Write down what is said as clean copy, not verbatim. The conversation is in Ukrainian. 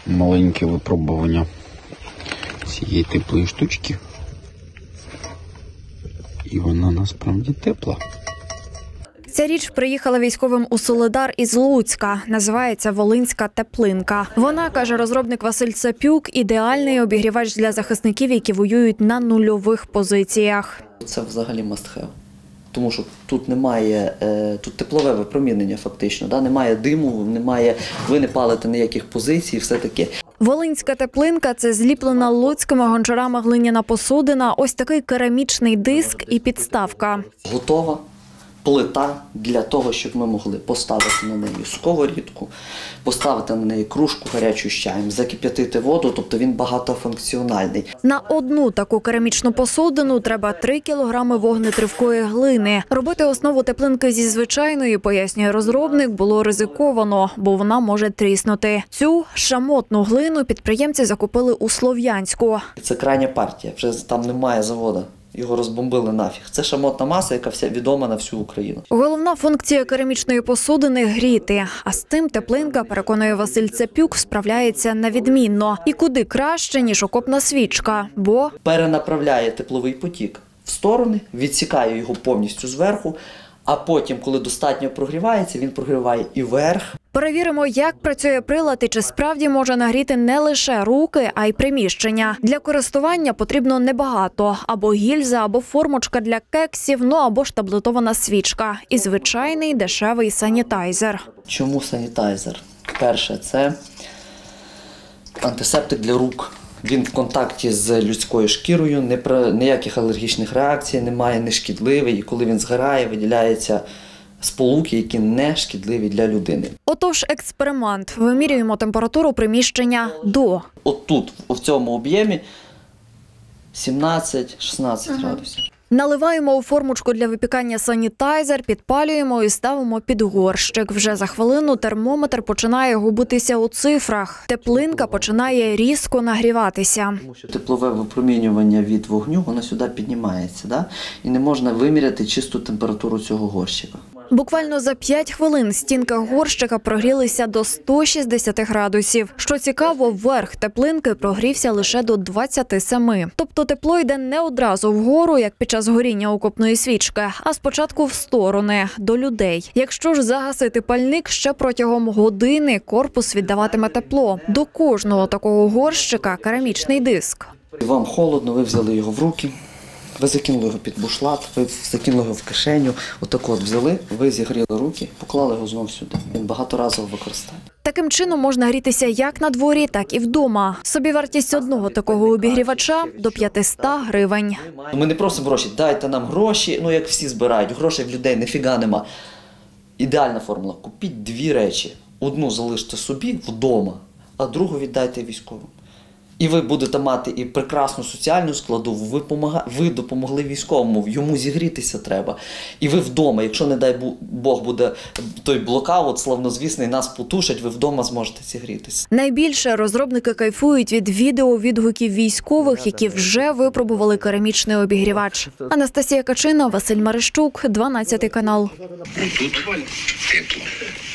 маленьке випробування цієї теплої штучки. І вона насправді тепла. Ця річ приїхала військовим у Солидар із Луцька. Називається «Волинська теплинка». Вона, каже розробник Василь Цапюк, ідеальний обігрівач для захисників, які воюють на нульових позиціях. Це взагалі must have. Тому що тут немає, тут теплове випромінення фактично, немає диму, ви не палите ніяких позицій, все таке. Волинська теплинка – це зліплена луцькими гончарами глиняна посудина, ось такий керамічний диск і підставка. Готова плита для того, щоб ми могли поставити на неї сковорідку, поставити на неї кружку гарячу з чаєм, закип'ятити воду, тобто він багатофункціональний. На одну таку керамічну посудину треба 3 кілограми вогнетривкої глини. Робити основу теплинки зі звичайної, пояснює розробник, було ризиковано, бо вона може тріснути. Цю шамотну глину підприємці закупили у Слов'янську. Це крайня партія, вже там немає заводу. Його розбомбили нафіг. Це шамотна маса, яка вся відома на всю Україну. Головна функція керамічної посудини – гріти. А з тим теплинка, переконує Василь Цапюк, справляється на відмінно. І куди краще, ніж окопна свічка. Бо перенаправляє тепловий потік в сторони, відсікає його повністю зверху, а потім, коли достатньо прогрівається, він прогріває і верх. Перевіримо, як працює прилад і чи справді може нагріти не лише руки, а й приміщення. Для користування потрібно небагато. Або гільза, або формочка для кексів, або ж таблетована свічка. І звичайний дешевий санітайзер. Чому санітайзер? Перше, це антисептик для рук. Він в контакті з людською шкірою, ніяких алергічних реакцій немає, не шкідливий. І коли він згорає, виділяються сполуки, які не шкідливі для людини. Отож, експеримент. Вимірюємо температуру приміщення до. От тут, в цьому об'ємі, 17-16 градусів. Наливаємо у формочку для випікання санітайзер, підпалюємо і ставимо під горщик. Вже за хвилину термометр починає губитися у цифрах. Теплинка починає різко нагріватися. Тому що теплове випромінювання від вогню, воно сюди піднімається, і не можна виміряти чисту температуру цього горщика. Буквально за 5 хвилин стінка горщика прогрілися до 160 градусів. Що цікаво, верх теплинки прогрівся лише до 27. Тобто тепло йде не одразу вгору, як під час горіння окопної свічки, а спочатку в сторони, до людей. Якщо ж загасити пальник, ще протягом години корпус віддаватиме тепло. До кожного такого горщика керамічний диск. Вам холодно, ви взяли його в руки. Ви закинули його під бушлат, ви закинули його в кишеню, отак от взяли, ви зігріли руки, поклали його знову сюди. Він багаторазово використає. Таким чином можна грітися як на дворі, так і вдома. Собівартість одного такого обігрівача – до 500 гривень. Ми не просимо гроші, дайте нам гроші, як всі збирають, грошей в людей ніфіга нема. Ідеальна формула – купіть 2 речі. Одну залиште собі вдома, а другу віддайте військовим. І ви будете мати і прекрасну соціальну складову, ви допомогли військовому, йому зігрітися треба. І ви вдома, якщо, не дай Бог, буде той блокаут славнозвісний, нас потушать, ви вдома зможете зігрітися. Найбільше розробники кайфують від відеовідгуків військових, які вже випробували керамічний обігрівач. Анастасія Качина, Василь Марищук, 12 канал. Тут тепло.